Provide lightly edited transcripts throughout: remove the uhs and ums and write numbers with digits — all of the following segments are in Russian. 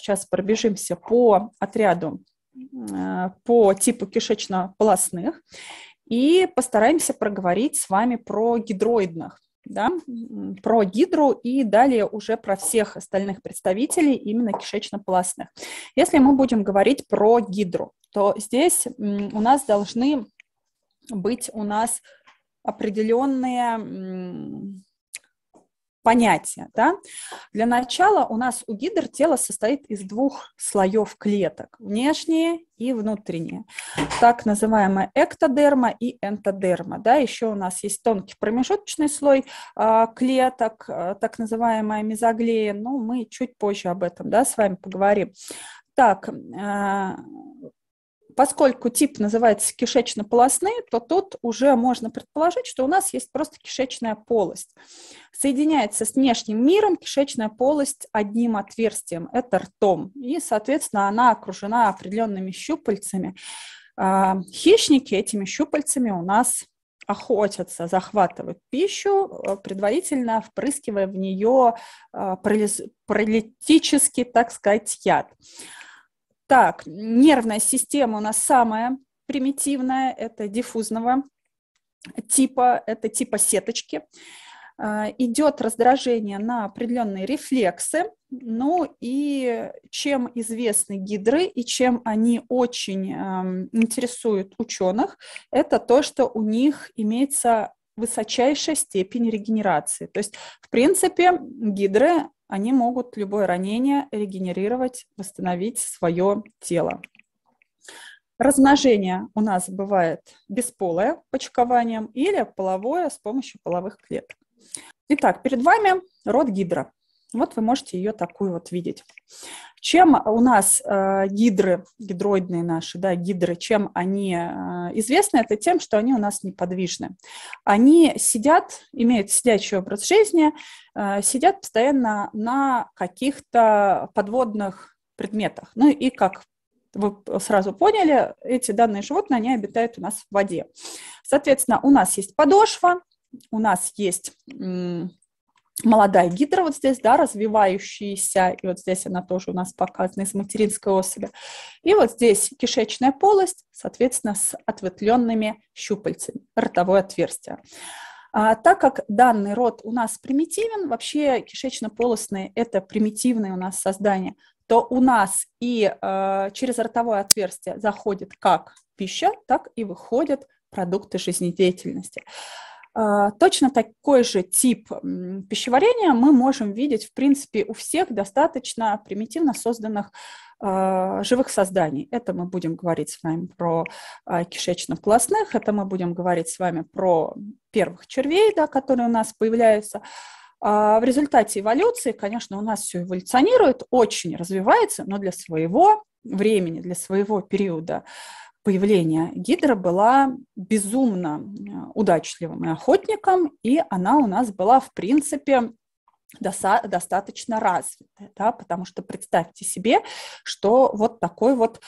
сейчас пробежимся по отряду, по типу кишечно-полостных и постараемся проговорить с вами про гидроидных, да, про гидру и далее уже про всех остальных представителей именно кишечно-полостных. Если мы будем говорить про гидру, то здесь у нас должны быть определенные понятия. Да? Для начала у нас у гидр тело состоит из двух слоев клеток, внешние и внутренние, так называемая эктодерма и энтодерма. Да? Еще у нас есть тонкий промежуточный слой клеток, так называемая мезоглея, но мы чуть позже об этом, да, с вами поговорим. Так, поскольку тип называется кишечно-полостные, то тут уже можно предположить, что у нас есть просто кишечная полость. Соединяется с внешним миром кишечная полость одним отверстием, это ртом, и, соответственно, она окружена определенными щупальцами. Хищники этими щупальцами у нас охотятся, захватывают пищу, предварительно впрыскивая в нее паралитический, так сказать, яд. Так, нервная система у нас самая примитивная, это диффузного типа, это типа сеточки. Идет раздражение на определенные рефлексы, ну и чем известны гидры и чем они очень интересуют ученых, это то, что у них имеется высочайшая степень регенерации. То есть, в принципе, гидры, они могут любое ранение регенерировать, восстановить свое тело. Размножение у нас бывает бесполое почкованием или половое с помощью половых клеток. Итак, перед вами род гидра. Вот вы можете ее такую вот видеть. Чем у нас гидроидные наши, да, гидры, чем они известны, это тем, что они у нас неподвижны. Они сидят, имеют сидячий образ жизни, сидят постоянно на каких-то подводных предметах. Ну и как вы сразу поняли, эти данные животные, они обитают у нас в воде. Соответственно, у нас есть подошва, у нас есть молодая гидра вот здесь, да, развивающаяся, и вот здесь она тоже у нас показана из материнской особи. И вот здесь кишечная полость, соответственно, с ответвленными щупальцами, ротовое отверстие. Так как данный род у нас примитивен, вообще кишечно-полостные – это примитивное у нас создание, то у нас и через ротовое отверстие заходит как пища, так и выходят продукты жизнедеятельности. Точно такой же тип пищеварения мы можем видеть, в принципе, у всех достаточно примитивно созданных живых созданий. Это мы будем говорить с вами про кишечно-полостных, это мы будем говорить с вами про первых червей, да, которые у нас появляются. В результате эволюции, конечно, у нас все эволюционирует, очень развивается, но для своего времени, для своего периода появления гидра была безумно удачливым охотником, и она у нас была, в принципе, достаточно развитая, да, потому что представьте себе, что вот такой вот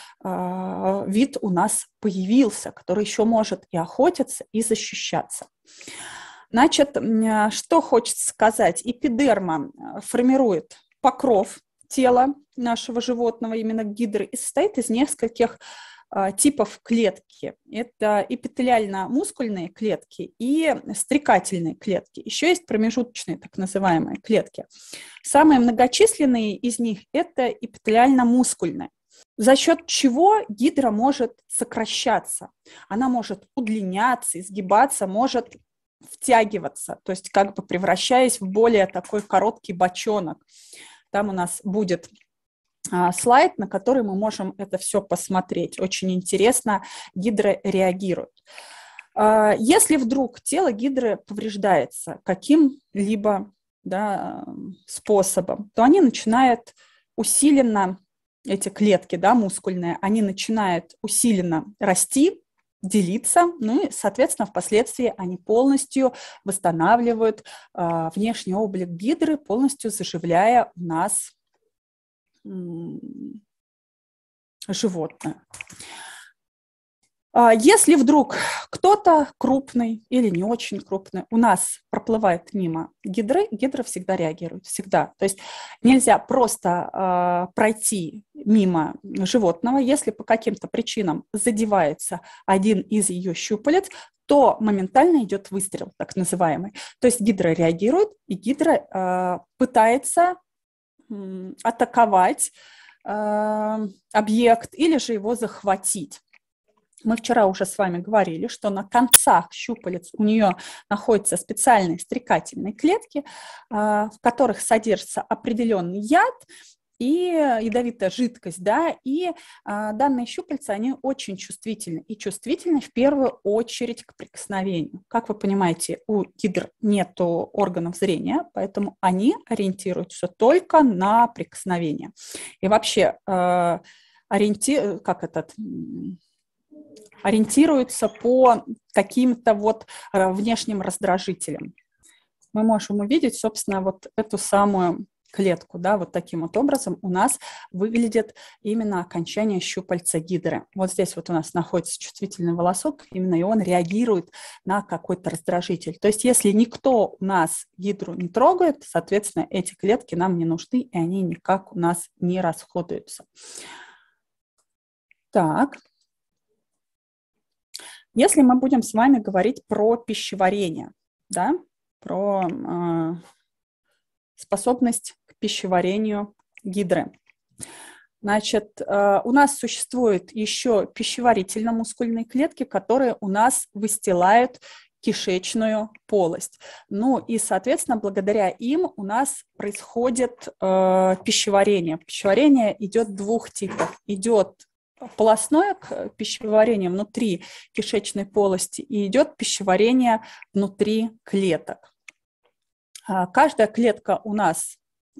вид у нас появился, который еще может и охотиться, и защищаться. Значит, что хочется сказать? Эпидерма формирует покров тела нашего животного, именно гидры, и состоит из нескольких типов клетки. Это эпителиально-мускульные клетки и стрекательные клетки. Еще есть промежуточные так называемые клетки. Самые многочисленные из них – это эпителиально-мускульные. За счет чего гидра может сокращаться? Она может удлиняться, изгибаться, может втягиваться, то есть как бы превращаясь в более такой короткий бочонок. Там у нас будет слайд, на который мы можем это все посмотреть. Очень интересно, гидры реагируют. Если вдруг тело гидры повреждается каким-либо, да, способом, то они начинают усиленно, эти клетки, да, мускульные, они начинают усиленно расти, делиться, ну и, соответственно, впоследствии они полностью восстанавливают внешний облик гидры, полностью заживляя у нас животное. Если вдруг кто-то крупный или не очень крупный у нас проплывает мимо гидры, гидра всегда реагирует, всегда. То есть нельзя просто пройти мимо животного, если по каким-то причинам задевается один из ее щупалец, то моментально идет выстрел, так называемый. То есть гидра реагирует, и гидра пытается атаковать объект или же его захватить. Мы вчера уже с вами говорили, что на концах щупалец у нее находятся специальные стрекательные клетки, в которых содержится определенный яд и ядовитая жидкость, да, и данные щупальца, они очень чувствительны, и чувствительны в первую очередь к прикосновению. Как вы понимаете, у гидр нет органов зрения, поэтому они ориентируются только на прикосновение. И вообще ориентируются по каким-то вот внешним раздражителям. Мы можем увидеть, собственно, вот эту самую клетку, да, вот таким вот образом у нас выглядит именно окончание щупальца гидры. Вот здесь вот у нас находится чувствительный волосок, именно и он реагирует на какой-то раздражитель. То есть если никто у нас гидру не трогает, соответственно, эти клетки нам не нужны, и они никак у нас не расходуются. Так. Если мы будем с вами говорить про пищеварение, да, про способность к пищеварению гидры, значит, у нас существуют еще пищеварительно-мускульные клетки, которые у нас выстилают кишечную полость. Ну и, соответственно, благодаря им у нас происходит пищеварение. Пищеварение идет двух типов. Идет полостное пищеварение внутри кишечной полости и идет пищеварение внутри клеток. Каждая клетка у нас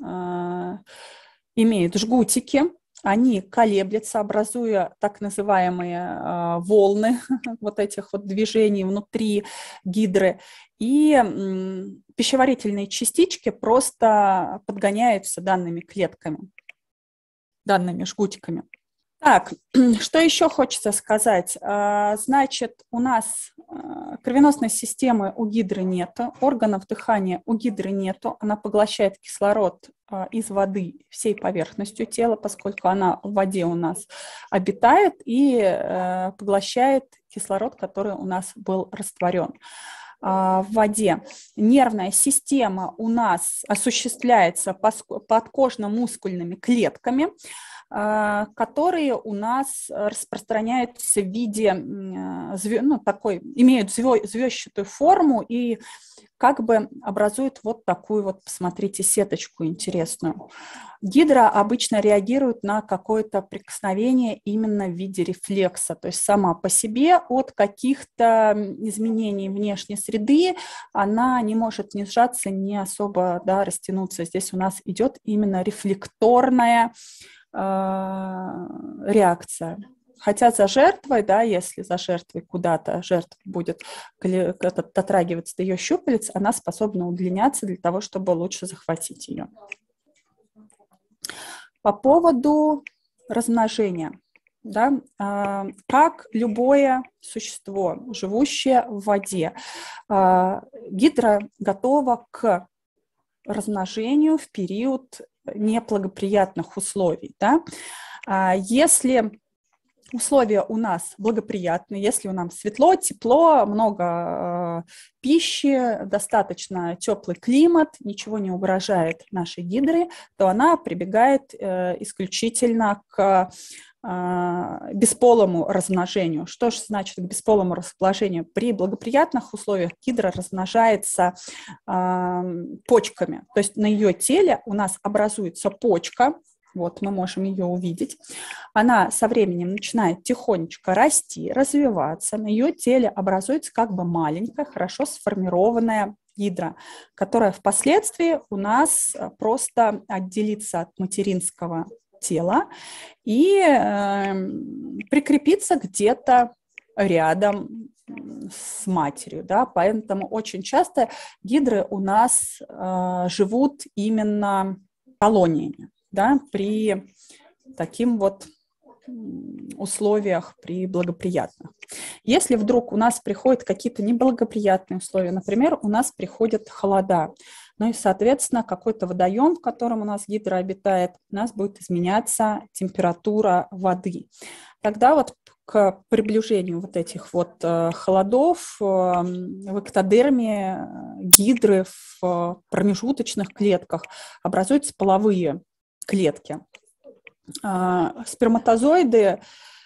имеет жгутики, они колеблются, образуя так называемые волны вот этих вот движений внутри гидры. И пищеварительные частички просто подгоняются данными клетками, данными жгутиками. Так, что еще хочется сказать? Значит, у нас кровеносной системы у гидры нету, органов дыхания у гидры нету, она поглощает кислород из воды всей поверхностью тела, поскольку она в воде у нас обитает и поглощает кислород, который у нас был растворен в воде. Нервная система у нас осуществляется подкожно-мускульными клетками, которые у нас распространяются в виде, имеют звездчатую форму и как бы образуют вот такую вот, посмотрите, сеточку интересную. Гидра обычно реагирует на какое-то прикосновение именно в виде рефлекса, то есть сама по себе от каких-то изменений внешней среды она не может ни сжаться, ни особо растянуться. Здесь у нас идет именно рефлекторная реакция. Хотя за жертвой, если за жертвой куда-то жертва будет дотрагиваться до ее щупалец, она способна удлиняться для того, чтобы лучше захватить ее. По поводу размножения. Как любое существо, живущее в воде, гидра готова к размножению в период неблагоприятных условий. Если условия у нас благоприятные, если у нас светло, тепло, много пищи, достаточно теплый климат, ничего не угрожает нашей гидре, то она прибегает исключительно к бесполому размножению. Что же значит к бесполому размножению? При благоприятных условиях гидра размножается почками. То есть на ее теле у нас образуется почка, вот мы можем ее увидеть. Она со временем начинает тихонечко расти, развиваться. На ее теле образуется как бы маленькая, хорошо сформированная гидра, которая впоследствии у нас просто отделится от материнского тела и прикрепиться где-то рядом с матерью. Поэтому очень часто гидры у нас живут именно колониями, при таким вот условиях при благоприятных. Если вдруг у нас приходят какие-то неблагоприятные условия, например, у нас приходят холода, ну и, соответственно, какой-то водоем, в котором у нас гидра обитает, у нас будет изменяться температура воды. Тогда вот к приближению вот этих вот холодов в эктодерме гидры в промежуточных клетках образуются половые клетки. Сперматозоиды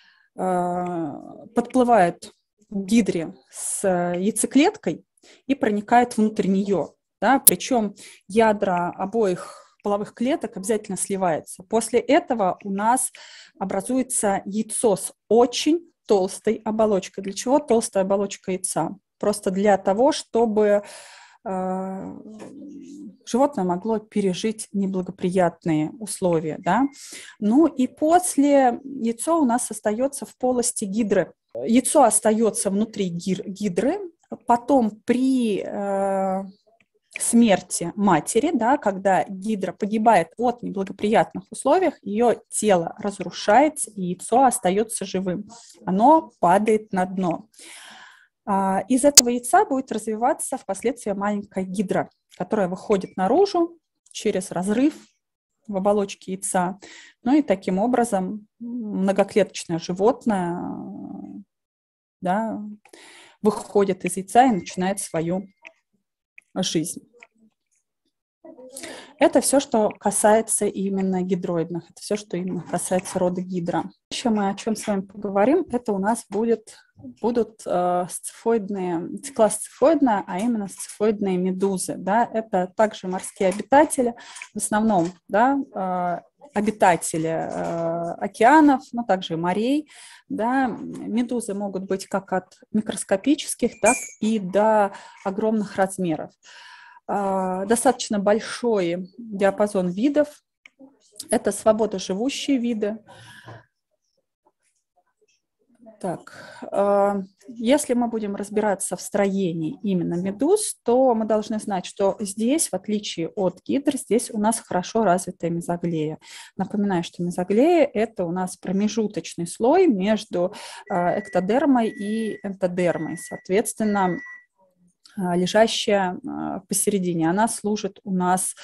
подплывают к гидре с яйцеклеткой и проникают внутрь нее. Да? Причем ядра обоих половых клеток обязательно сливаются. После этого у нас образуется яйцо с очень толстой оболочкой. Для чего толстая оболочка яйца? Просто для того, чтобы животное могло пережить неблагоприятные условия. Да? Ну и после яйцо у нас остается в полости гидры. Яйцо остается внутри гидры, потом при смерти матери, да, когда гидра погибает от неблагоприятных условий, ее тело разрушается, и яйцо остается живым. Оно падает на дно. Из этого яйца будет развиваться впоследствии маленькая гидра, которая выходит наружу через разрыв в оболочке яйца. Ну и таким образом многоклеточное животное, да, выходит из яйца и начинает свою жизнь. Это все, что касается именно гидроидных, это все, что именно касается рода гидра. Еще мы о чем с вами поговорим, это у нас будут сцифоидные, класс сцифоидная, а именно сцифоидные медузы. Да? Это также морские обитатели, в основном, да, обитатели океанов, но также и морей. Да? Медузы могут быть как от микроскопических, так и до огромных размеров. Достаточно большой диапазон видов. Это свободоживущие виды. Так, если мы будем разбираться в строении именно медуз, то мы должны знать, что здесь, в отличие от гидр, здесь у нас хорошо развитая мезоглея. Напоминаю, что мезоглея – это у нас промежуточный слой между эктодермой и энтодермой. Соответственно, лежащая посередине. Она служит у нас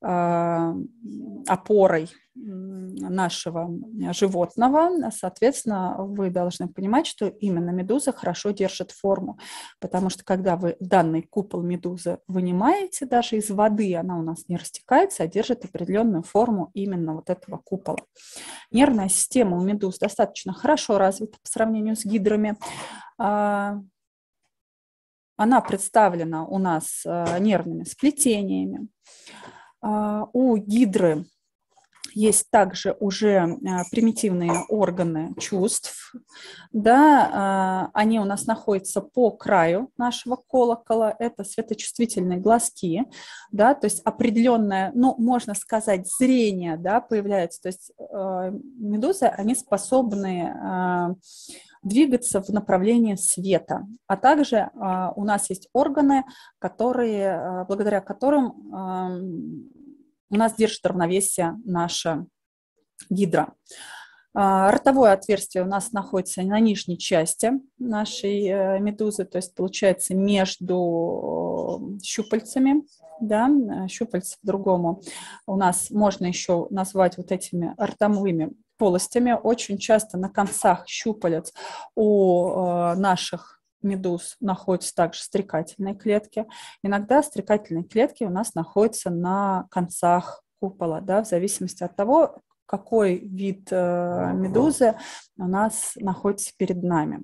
опорой нашего животного. Соответственно, вы должны понимать, что именно медуза хорошо держит форму, потому что когда вы данный купол медузы вынимаете даже из воды, она у нас не растекается, а держит определенную форму именно вот этого купола. Нервная система у медуз достаточно хорошо развита по сравнению с гидрами. Она представлена у нас нервными сплетениями. У гидры есть также уже примитивные органы чувств. Да, они у нас находятся по краю нашего колокола. Это светочувствительные глазки. Да, то есть определенное, ну, можно сказать, зрение, да, появляется. То есть медузы, они способны двигаться в направлении света. А также у нас есть органы, благодаря которым у нас держит равновесие наша гидра. Ротовое отверстие у нас находится на нижней части нашей медузы, то есть получается между щупальцами. Да, щупальца по-другому у нас можно еще назвать вот этими ротовыми полостями. Очень часто на концах щупалец у наших медуз находятся также стрекательные клетки. Иногда стрекательные клетки у нас находятся на концах купола, да, в зависимости от того, какой вид медузы у нас находится перед нами.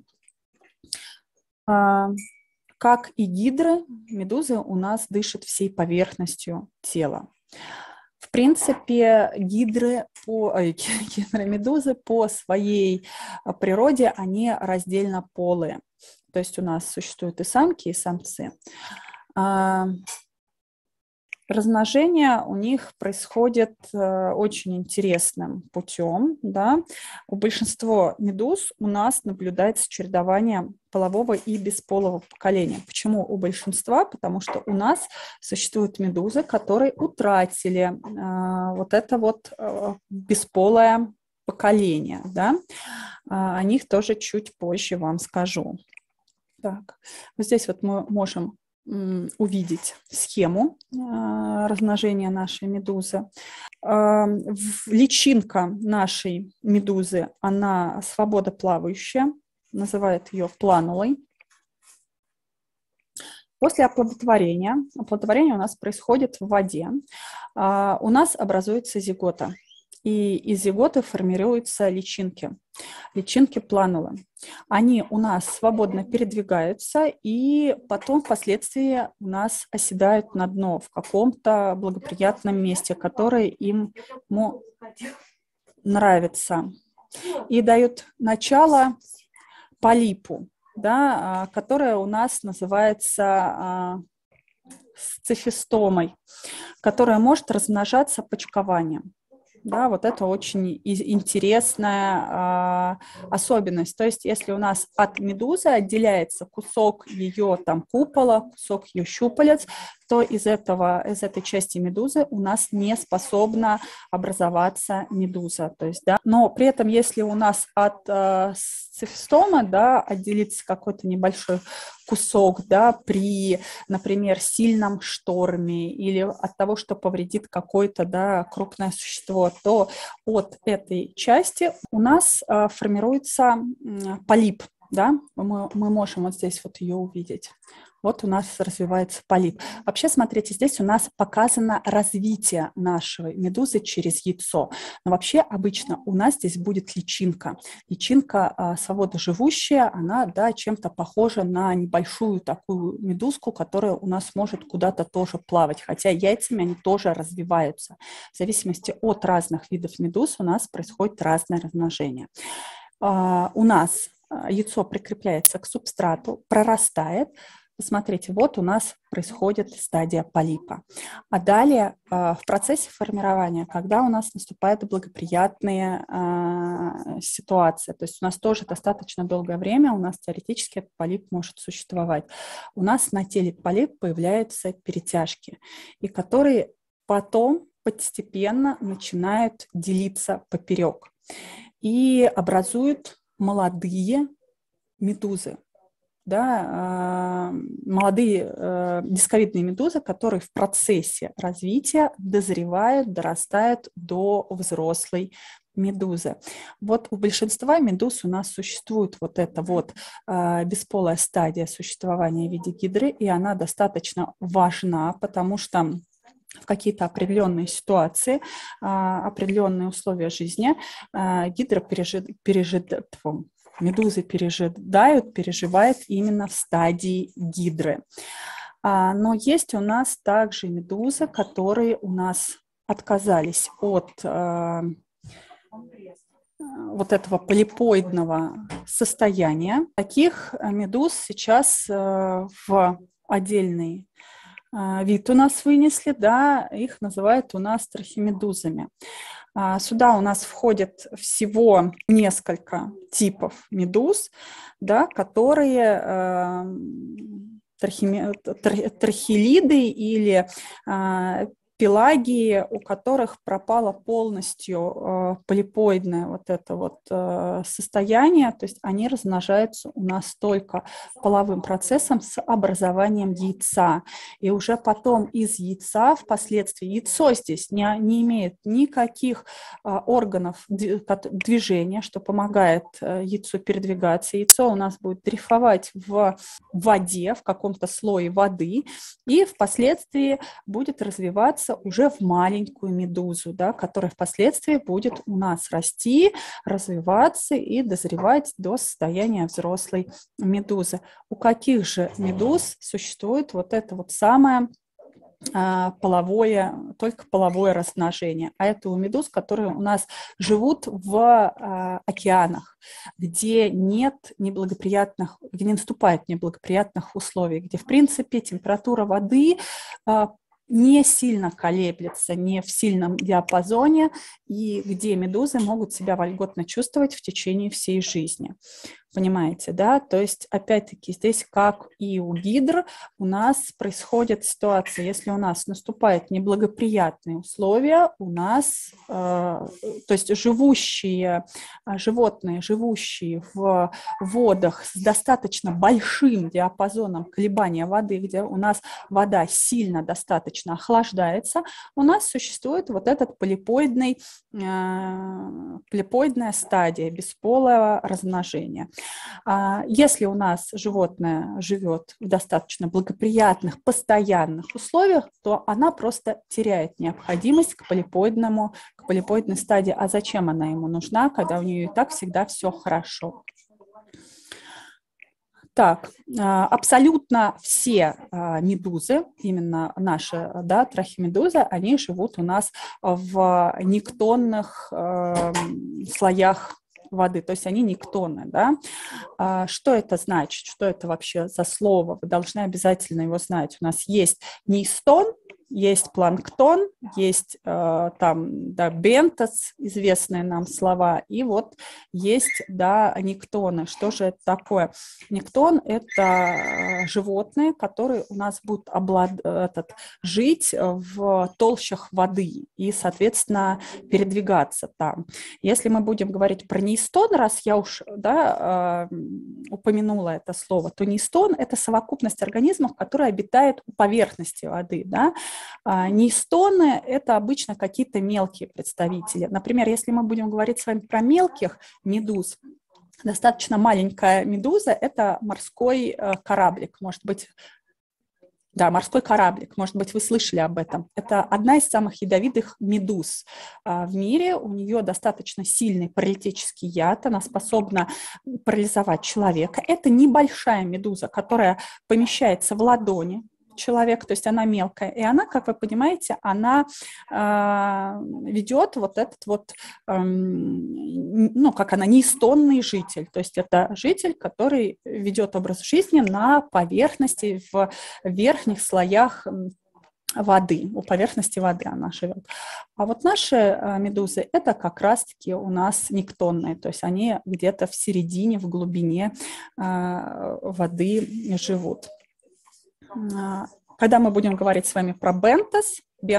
Как и гидры, медузы у нас дышат всей поверхностью тела. В принципе, медузы по своей природе, они раздельно полые. То есть у нас существуют и самки, и самцы. Размножение у них происходит очень интересным путем. Да? У большинства медуз у нас наблюдается чередование полового и бесполого поколения. Почему у большинства? Потому что у нас существуют медузы, которые утратили вот это вот бесполое поколения, да, о них тоже чуть позже вам скажу. Так, вот здесь вот мы можем увидеть схему размножения нашей медузы. Личинка нашей медузы, она свободоплавающая, называют ее планулой. После оплодотворения у нас происходит в воде, у нас образуется зигота, и из зиготы формируются личинки планулы. Они у нас свободно передвигаются, и потом впоследствии у нас оседают на дно в каком-то благоприятном месте, которое им нравится, и дают начало полипу, да, которая у нас называется сцефистомой, которая может размножаться почкованием. Да, вот это очень интересная особенность. То есть если у нас от медузы отделяется кусок ее там купола, кусок ее щупалец, то из этой части медузы у нас не способна образоваться медуза. То есть, да, но при этом, если у нас от сцефистома, да, отделится какой-то небольшой кусок, да, при, например, сильном шторме или от того, что повредит какое-то, да, крупное существо, то от этой части у нас формируется полип, да, мы можем вот здесь вот ее увидеть. Вот у нас развивается полип. Вообще, смотрите, здесь у нас показано развитие нашей медузы через яйцо. Но вообще обычно у нас здесь будет личинка. Личинка свободоживущая, она, да, чем-то похожа на небольшую такую медузку, которая у нас может куда-то тоже плавать, хотя яйцами они тоже развиваются. В зависимости от разных видов медуз у нас происходит разное размножение. У нас яйцо прикрепляется к субстрату, прорастает. Посмотрите, вот у нас происходит стадия полипа. А далее в процессе формирования, когда у нас наступают благоприятные ситуации, то есть у нас тоже достаточно долгое время, у нас теоретически этот полип может существовать. У нас на теле полип появляются перетяжки, и которые потом постепенно начинают делиться поперек и образуют молодые медузы. Да, молодые дисковидные медузы, которые в процессе развития дозревают, дорастают до взрослой медузы. Вот у большинства медуз у нас существует вот эта вот бесполая стадия существования в виде гидры, и она достаточно важна, потому что в какие-то определенные ситуации, определенные условия жизни гидра медузы переживают именно в стадии гидры. Но есть у нас также медузы, которые у нас отказались от вот этого полипоидного состояния. Таких медуз сейчас в отдельный вид у нас вынесли, да, их называют у нас трахимедузами. Сюда у нас входит всего несколько типов медуз, да, которые трахилиды или пелагии, у которых пропало полностью полипоидное вот это вот состояние, то есть они размножаются у нас только половым процессом с образованием яйца. И уже потом из яйца впоследствии, яйцо здесь не имеет никаких органов движения, что помогает яйцу передвигаться. Яйцо у нас будет дрейфовать в воде, в каком-то слое воды, и впоследствии будет развиваться уже в маленькую медузу, да, которая впоследствии будет у нас расти, развиваться и дозревать до состояния взрослой медузы. У каких же медуз существует вот это вот самое только половое размножение? А это у медуз, которые у нас живут в океанах, где нет неблагоприятных, где не наступает неблагоприятных условий, где, в принципе, температура воды не сильно колеблется, не в сильном диапазоне, и где медузы могут себя вольготно чувствовать в течение всей жизни. Понимаете, да? То есть, опять-таки, здесь, как и у гидр, у нас происходит ситуация, если у нас наступают неблагоприятные условия, у нас, то есть животные, живущие в водах с достаточно большим диапазоном колебания воды, где у нас вода сильно достаточно охлаждается, у нас существует вот этот полипоидная стадия бесполого размножения. Если у нас животное живет в достаточно благоприятных, постоянных условиях, то она просто теряет необходимость к полипоидной стадии. А зачем она ему нужна, когда у нее и так всегда все хорошо? Так, абсолютно все медузы, именно наши, да, трахимедузы, они живут у нас в нектонных слоях воды, то есть они нектоны, да. Что это значит? Что это вообще за слово? Вы должны обязательно его знать. У нас есть неистон, есть планктон, есть там, да, бентос, известные нам слова, и вот есть, да, нектоны. Что же это такое? Нектон – это животные, которые у нас будут жить в толщах воды и, соответственно, передвигаться там. Если мы будем говорить про неистон, раз я уж, да, упомянула это слово, то неистон – это совокупность организмов, которые обитают у поверхности воды, да. Неистоны – это обычно какие-то мелкие представители. Например, если мы будем говорить с вами про мелких медуз, достаточно маленькая медуза – это морской кораблик, может быть. Да, морской кораблик, может быть, вы слышали об этом. Это одна из самых ядовитых медуз в мире. У нее достаточно сильный паралитический яд, она способна парализовать человека. Это небольшая медуза, которая помещается в ладони человека, то есть она мелкая, и она, как вы понимаете, она ведет вот этот вот, ну, как она, неистонный житель, то есть это житель, который ведет образ жизни на поверхности, в верхних слоях воды, у поверхности воды она живет. А вот наши медузы – это как раз-таки у нас нектонные, то есть они где-то в середине, в глубине воды живут. Когда мы будем говорить с вами про бентос,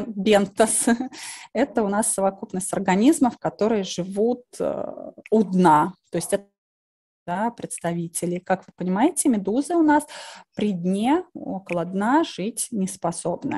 это у нас совокупность организмов, которые живут у дна, то есть это, да, представители. Как вы понимаете, медузы у нас при дне, около дна жить не способны.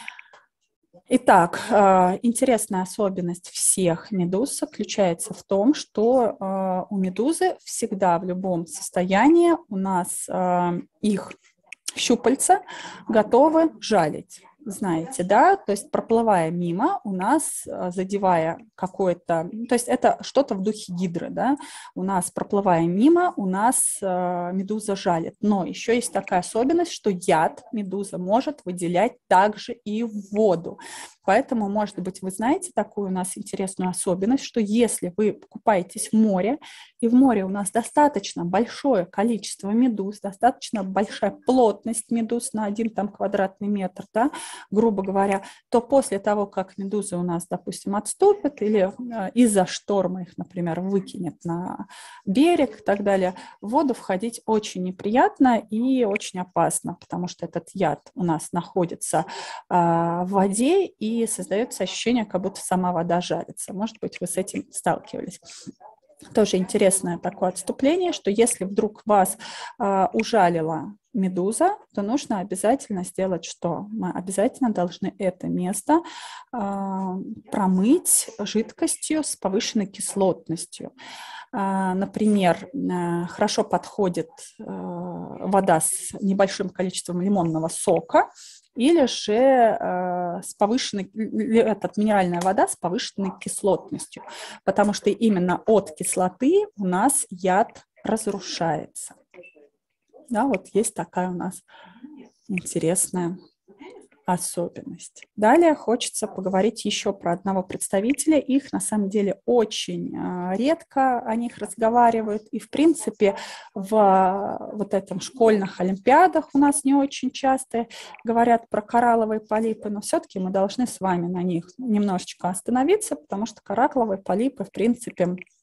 Итак, интересная особенность всех медуз заключается в том, что у медузы всегда в любом состоянии у нас их щупальца готовы жалить. Знаете, да, то есть проплывая мимо, у нас, задевая какое-то, то есть это что-то в духе гидры, да, у нас, проплывая мимо, у нас медуза жалит. Но еще есть такая особенность, что яд медуза может выделять также и в воду. Поэтому, может быть, вы знаете такую у нас интересную особенность, что если вы купаетесь в море, и в море у нас достаточно большое количество медуз, достаточно большая плотность медуз на 1 там квадратный метр, да, грубо говоря, то после того, как медузы у нас, допустим, отступят или из-за шторма их, например, выкинет на берег и так далее, в воду входить очень неприятно и очень опасно, потому что этот яд у нас находится в воде и создается ощущение, как будто сама вода жарится. Может быть, вы с этим сталкивались. Тоже интересное такое отступление, что если вдруг вас ужалила медуза, то нужно обязательно сделать что? Мы обязательно должны это место промыть жидкостью с повышенной кислотностью. Например, хорошо подходит вода с небольшим количеством лимонного сока, или же минеральная вода с повышенной кислотностью, потому что именно от кислоты у нас яд разрушается. Да, вот есть такая у нас интересная особенность. Далее хочется поговорить еще про одного представителя. Их на самом деле очень редко о них разговаривают. И, в принципе, в вот этом школьных олимпиадах у нас не очень часто говорят про коралловые полипы, но все-таки мы должны с вами на них немножечко остановиться, потому что коралловые полипы, в принципе,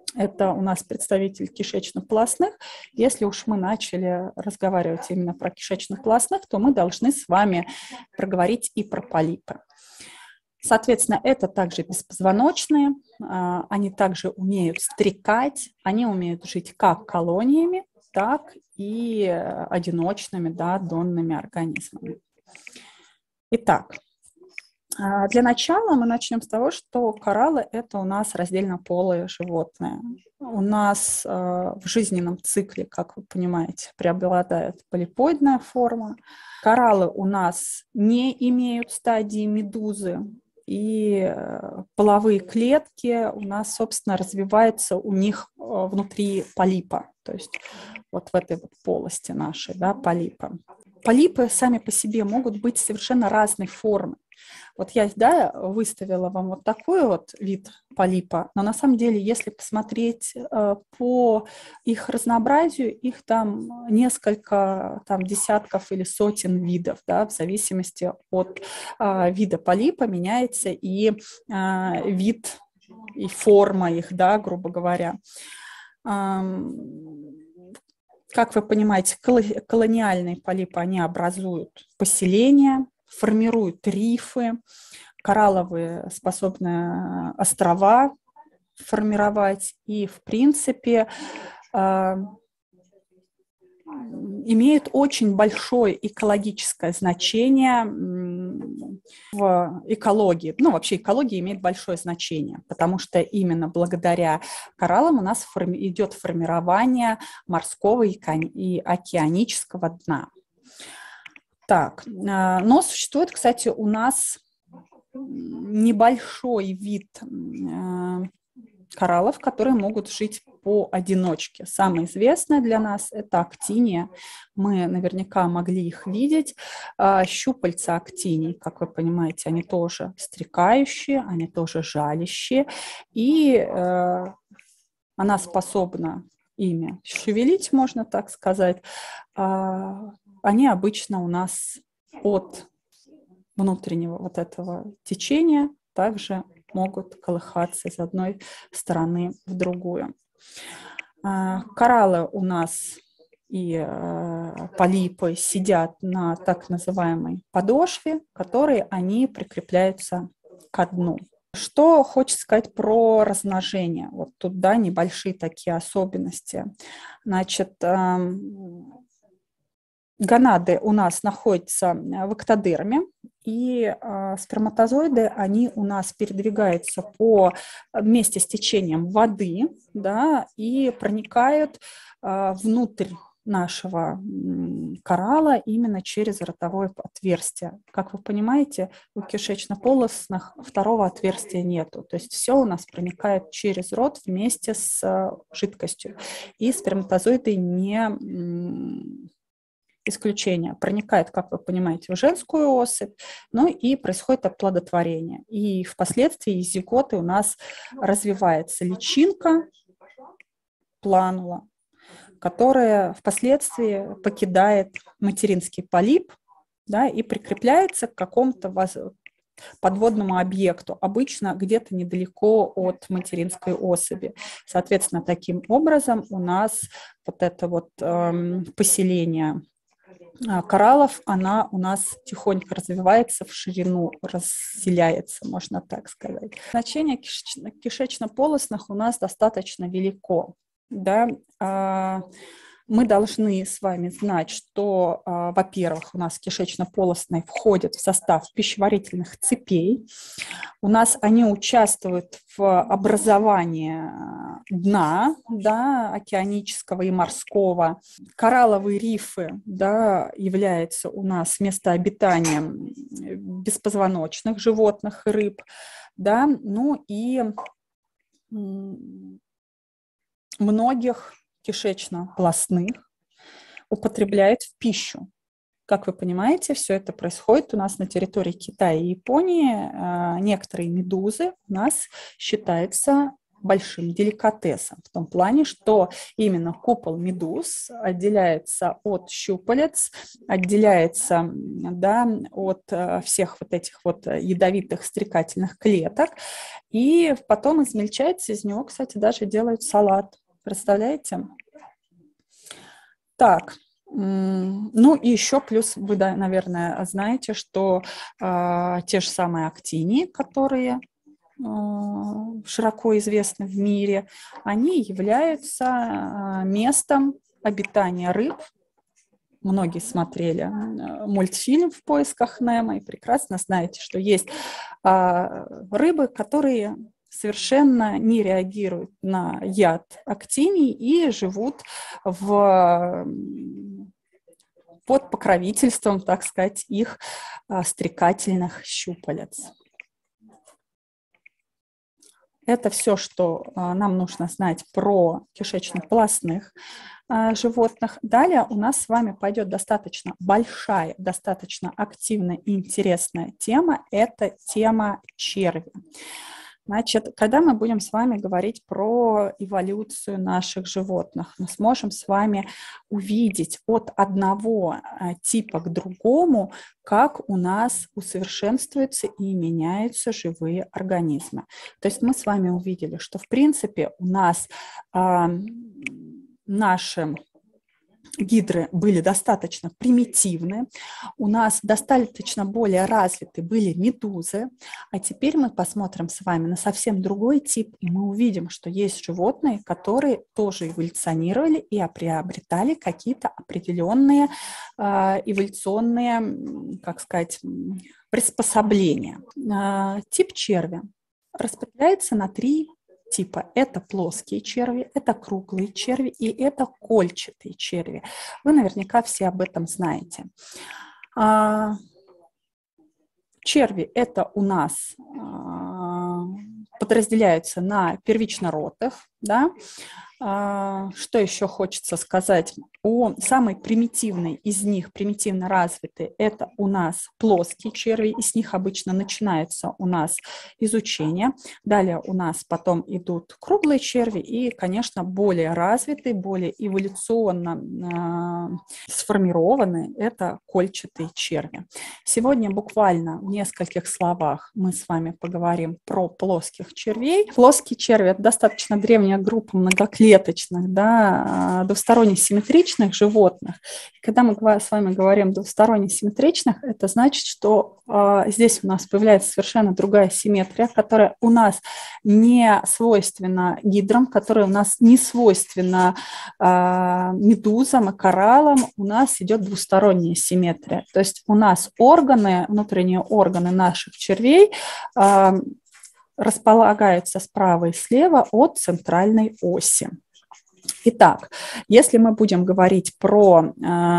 Это у нас представитель кишечно-полостных. Если уж мы начали разговаривать именно про кишечно-полостных, то мы должны с вами проговорить и про полипы. Соответственно, это также беспозвоночные, они также умеют стрекать, они умеют жить как колониями, так и одиночными, да, донными организмами. Итак, для начала мы начнем с того, что кораллы – это у нас раздельнополые животные. У нас в жизненном цикле, как вы понимаете, преобладает полипоидная форма. Кораллы у нас не имеют стадии медузы, и половые клетки у нас, собственно, развиваются у них внутри полипа, то есть вот в этой вот полости нашей, да, полипа. Полипы сами по себе могут быть совершенно разной формы. Вот я, да, выставила вам вот такой вот вид полипа, но на самом деле, если посмотреть по их разнообразию, их там несколько там, десятков или сотен видов, да, в зависимости от вида полипа меняется и вид, и форма их, да, грубо говоря. Как вы понимаете, колониальные полипы, они образуют поселения, формируют рифы, коралловые способны острова формировать и, в принципе, имеют очень большое экологическое значение в экологии. Ну, вообще экология имеет большое значение, потому что именно благодаря кораллам у нас идет формирование морского и океанического дна. Так, но существует, кстати, у нас небольшой вид кораллов, которые могут жить поодиночке. Самое известное для нас – это актиния. Мы наверняка могли их видеть. Щупальца актиний, как вы понимаете, они тоже стрекающие, они тоже жалящие. И она способна ими шевелить, можно так сказать. Они обычно у нас от внутреннего вот этого течения также могут колыхаться из одной стороны в другую. Кораллы у нас и полипы сидят на так называемой подошве, которой они прикрепляются ко дну. Что хочется сказать про размножение? Вот тут, да, небольшие такие особенности. Значит, гонады у нас находятся в эктодерме, и сперматозоиды, они у нас передвигаются вместе с течением воды, да, и проникают внутрь нашего коралла именно через ротовое отверстие. Как вы понимаете, у кишечно-полостных второго отверстия нету. То есть все у нас проникает через рот вместе с жидкостью. И сперматозоиды не исключение. Проникает, как вы понимаете, в женскую особь, ну и происходит оплодотворение. И впоследствии из зиготы у нас развивается личинка, планула, которая впоследствии покидает материнский полип, да, и прикрепляется к какому-то подводному объекту, обычно где-то недалеко от материнской особи. Соответственно, таким образом у нас вот это вот поселение кораллов, она у нас тихонько развивается в ширину, разделяется, можно так сказать. Значение кишечно-полостных у нас достаточно велико. Да? Мы должны с вами знать, что, во-первых, у нас кишечно-полостные входят в состав пищеварительных цепей. У нас они участвуют в образовании дна, да, океанического и морского. Коралловые рифы, да, являются у нас местообитанием беспозвоночных животных и рыб. Да, ну и многих кишечно-полостных употребляют в пищу. Как вы понимаете, все это происходит у нас на территории Китая и Японии. Некоторые медузы у нас считаются большим деликатесом в том плане, что именно купол медуз отделяется от щупалец, отделяется, да, от всех вот этих вот ядовитых стрекательных клеток, и потом измельчается, из него, кстати, даже делают салат. Представляете? Так, ну и еще плюс вы, да, наверное, знаете, что те же самые актинии, которые широко известны в мире, они являются местом обитания рыб. Многие смотрели мультфильм «В поисках Немо» и прекрасно знаете, что есть рыбы, которые совершенно не реагируют на яд актиний и живут под покровительством, так сказать, их стрекательных щупалец. Это все, что нам нужно знать про кишечно-полостных животных. Далее у нас с вами пойдет достаточно большая, достаточно активная и интересная тема. Это тема черви. Значит, когда мы будем с вами говорить про эволюцию наших животных, мы сможем с вами увидеть от одного типа к другому, как у нас усовершенствуются и меняются живые организмы. То есть мы с вами увидели, что в принципе у нас наши гидры были достаточно примитивны, у нас достаточно более развиты были медузы, а теперь мы посмотрим с вами на совсем другой тип, и мы увидим, что есть животные, которые тоже эволюционировали и приобретали какие-то определенные эволюционные, как сказать, приспособления. Тип черви распределяется на 3 типа. Это плоские черви, это круглые черви и это кольчатые черви. Вы наверняка все об этом знаете. Черви это у нас подразделяются на первично-ротых, да. Что еще хочется сказать? Самый примитивный из них, примитивно развитый, это у нас плоские черви, и с них обычно начинается у нас изучение. Далее у нас потом идут круглые черви и, конечно, более развитые, более эволюционно сформированные, это кольчатые черви. Сегодня буквально в нескольких словах мы с вами поговорим про плоских червей. Плоские черви – это достаточно древняя группа многоклеточных, да, двусторонне симметричных животных. И когда мы с вами говорим двусторонне симметричных, это значит, что здесь у нас появляется совершенно другая симметрия, которая у нас не свойственна гидрам, которая у нас не свойственна медузам и кораллам. У нас идет двусторонняя симметрия. То есть у нас внутренние органы наших червей располагаются справа и слева от центральной оси. Итак, если мы будем говорить про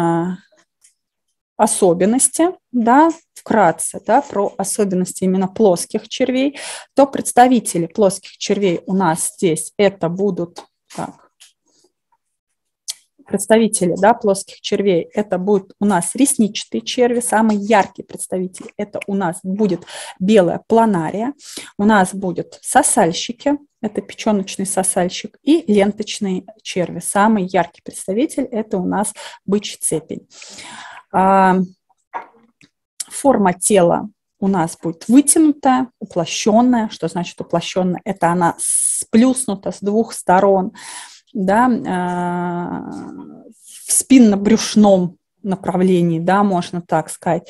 особенности, да, вкратце, да, про особенности именно плоских червей, то представители плоских червей у нас здесь это будут, представители, да, плоских червей, это будут у нас ресничатые черви, самый яркий представитель, это у нас будет белая планария, у нас будут сосальщики, это печеночный сосальщик, и ленточные черви. Самый яркий представитель – это у нас бычий цепень. Форма тела у нас будет вытянутая, уплощенная. Что значит уплощенная? Это она сплюснута с 2 сторон, да, в спинно-брюшном направлении, да, можно так сказать.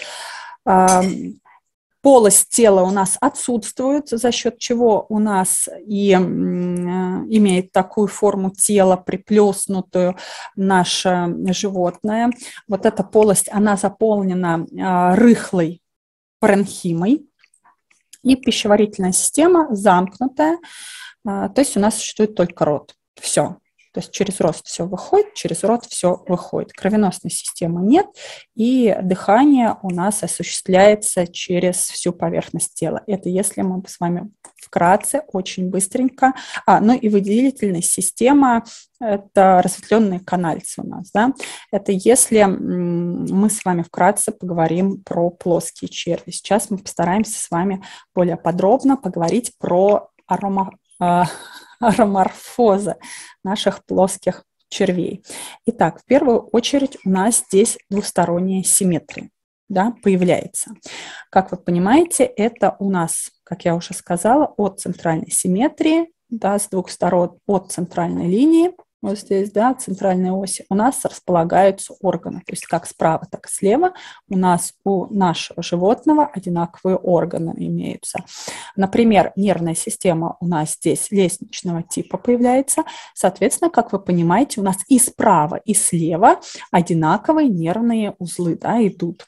Полость тела у нас отсутствует, за счет чего у нас и имеет такую форму тела, приплюснутую наше животное. Вот эта полость, она заполнена рыхлой паренхимой, и пищеварительная система замкнутая, то есть у нас существует только рот. Все. То есть через рот все выходит, через рот все выходит. Кровеносной системы нет, и дыхание у нас осуществляется через всю поверхность тела. Это если мы с вами вкратце, очень быстренько. Ну и выделительная система – это разветвленные канальцы у нас. Да? Это если мы с вами вкратце поговорим про плоские черви. Сейчас мы постараемся с вами более подробно поговорить про ароморфоза наших плоских червей. Итак, в первую очередь у нас здесь двусторонняя симметрия, да, появляется. Как вы понимаете, это у нас, как я уже сказала, от центральной симметрии, да, с двух сторон от центральной линии, вот здесь, да, центральной оси, у нас располагаются органы. То есть как справа, так и слева у нас у нашего животного одинаковые органы имеются. Например, нервная система у нас здесь лестничного типа появляется. Соответственно, как вы понимаете, у нас и справа, и слева одинаковые нервные узлы, да, идут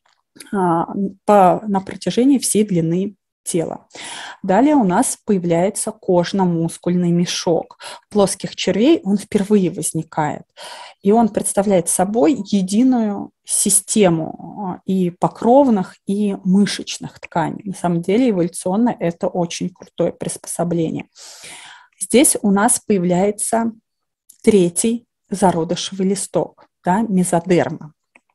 на протяжении всей длины тела. Далее у нас появляется кожно-мускульный мешок. Плоских червей он впервые возникает. И он представляет собой единую систему и покровных, и мышечных тканей. На самом деле эволюционно это очень крутое приспособление. Здесь у нас появляется третий зародышевый листок, да, мезодерма.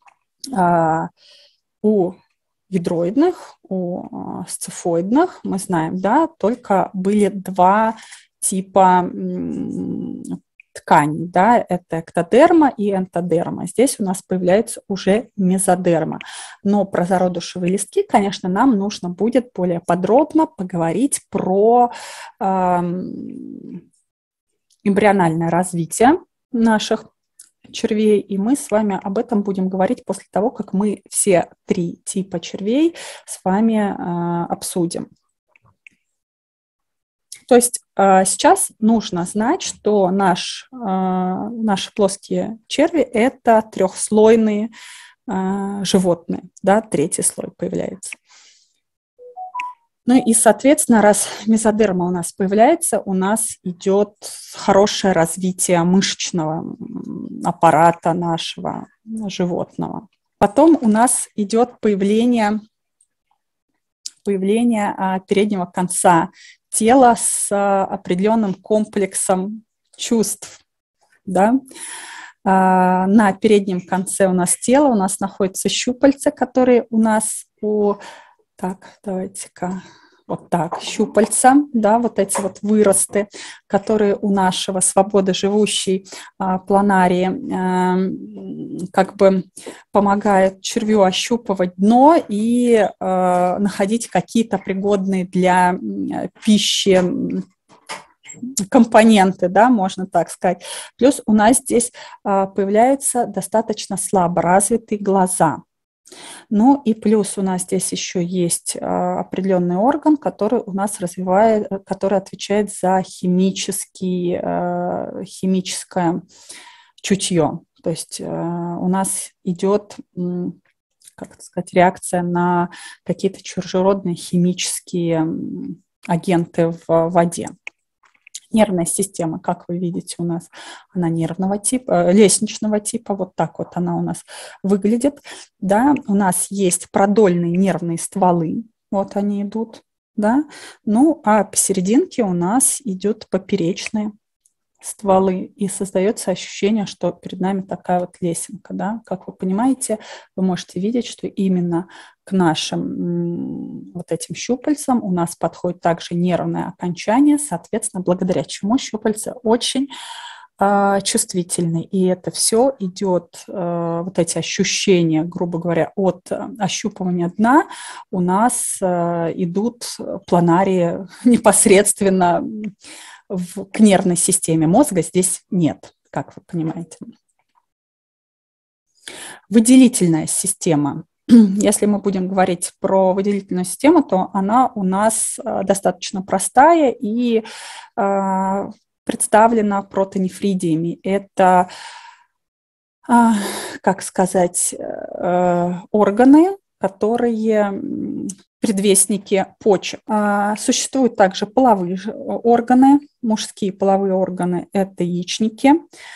У гидроидных, у сцефоидных, мы знаем, да, только были два типа тканей, да, это эктодерма и энтодерма. Здесь у нас появляется уже мезодерма. Но про зародышевые листки, конечно, нам нужно будет более подробно поговорить про эмбриональное развитие наших червей, и мы с вами об этом будем говорить после того, как мы все три типа червей с вами обсудим. То есть сейчас нужно знать, что наши плоские черви – это трехслойные животные, да, третий слой появляется. Ну и, соответственно, раз мезодерма у нас появляется, у нас идет хорошее развитие мышечного аппарата нашего животного. Потом у нас идет появление переднего конца тела с определенным комплексом чувств. Да? На переднем конце у нас тела, у нас находятся щупальца, которые у нас Так, давайте-ка, вот так, щупальца, да, вот эти вот выросты, которые у нашего свободоживущей планарии как бы помогают червю ощупывать дно и находить какие-то пригодные для пищи компоненты, да, можно так сказать. Плюс у нас здесь появляются достаточно слабо развитые глаза. Ну и плюс у нас здесь еще есть определенный орган, который у нас который отвечает за химическое чутье. То есть у нас идет, как это сказать, реакция на какие-то чужеродные химические агенты в воде. Нервная система, как вы видите, у нас она нервного типа, лестничного типа, вот так вот она у нас выглядит. Да? У нас есть продольные нервные стволы, вот они идут, да? Ну а посерединке у нас идут поперечные стволы, и создается ощущение, что перед нами такая вот лесенка, да, как вы понимаете, вы можете видеть, что именно к нашим вот этим щупальцам у нас подходит также нервное окончание, соответственно, благодаря чему щупальца очень чувствительны, и это все идет, вот эти ощущения, грубо говоря, от ощупывания дна у нас идут планарии непосредственно к нервной системе. Мозга здесь нет, как вы понимаете. Выделительная система. Если мы будем говорить про выделительную систему, то она у нас достаточно простая и представлена протонефридиями. Это, как сказать, органы, которые предвестники почек. Существуют также половые органы, мужские половые органы – это яичники.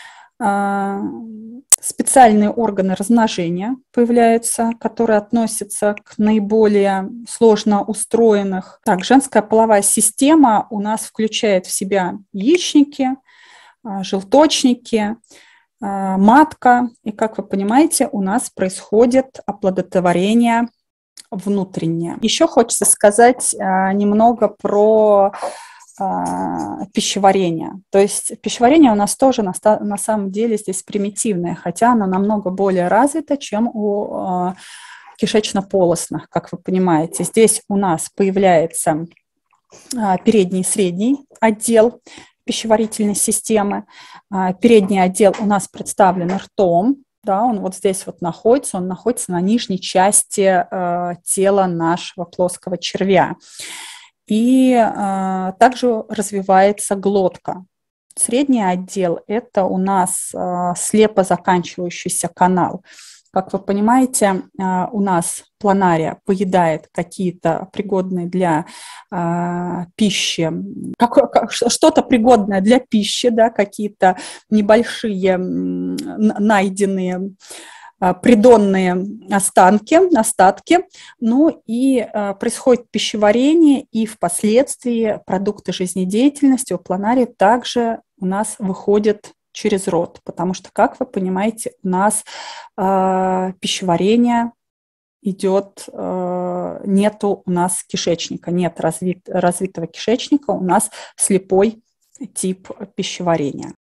Специальные органы размножения появляются, которые относятся к наиболее сложно устроенных. Так, женская половая система у нас включает в себя яичники, желточники, матка. И, как вы понимаете, у нас происходит оплодотворение внутреннее. Еще хочется сказать немного про пищеварения. То есть пищеварение у нас тоже на самом деле здесь примитивное, хотя оно намного более развито, чем у кишечно-полостных, как вы понимаете. Здесь у нас появляется передний и средний отдел пищеварительной системы. Передний отдел у нас представлен ртом, да, он вот здесь вот находится, он находится на нижней части тела нашего плоского червя. И также развивается глотка. Средний отдел – это у нас слепо заканчивающийся канал. Как вы понимаете, у нас планария поедает какие-то пригодные для пищи, что-то пригодное для пищи, да, какие-то небольшие найденные придонные остатки, ну и происходит пищеварение, и впоследствии продукты жизнедеятельности у планарии также у нас выходят через рот, потому что, как вы понимаете, у нас пищеварение идет, нету у нас кишечника, нет развитого кишечника, у нас слепой тип пищеварения.